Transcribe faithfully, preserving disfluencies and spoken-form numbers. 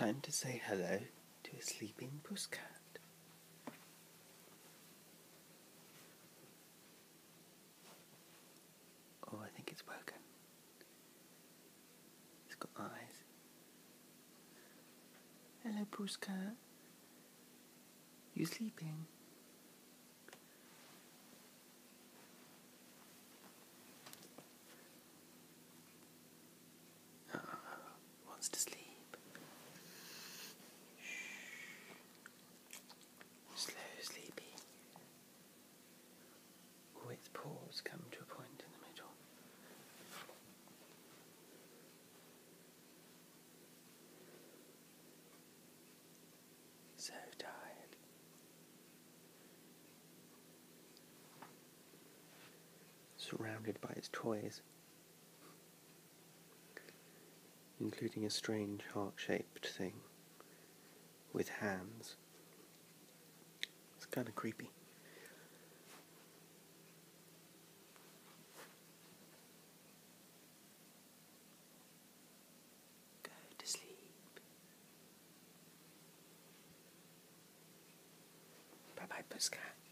time to say hello to a sleeping Pusscat. Oh, I think it's woken. It's got eyes. Hello, Pusscat. You sleeping? Oh, wants to sleep. Slow, sleepy. Oh, its paws come to a point in the middle. So tired. Surrounded by its toys, including a strange heart-shaped thing with hands. It's kind of creepy. Go to sleep. Bye-bye, Pusscat.